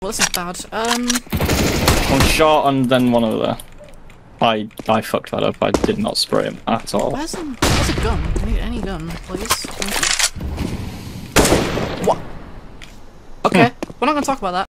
Well, this is bad. One shot and then one over there. I fucked that up. I did not spray him at all. Where's a gun? I need any gun, please. What? Okay, we're not gonna talk about that.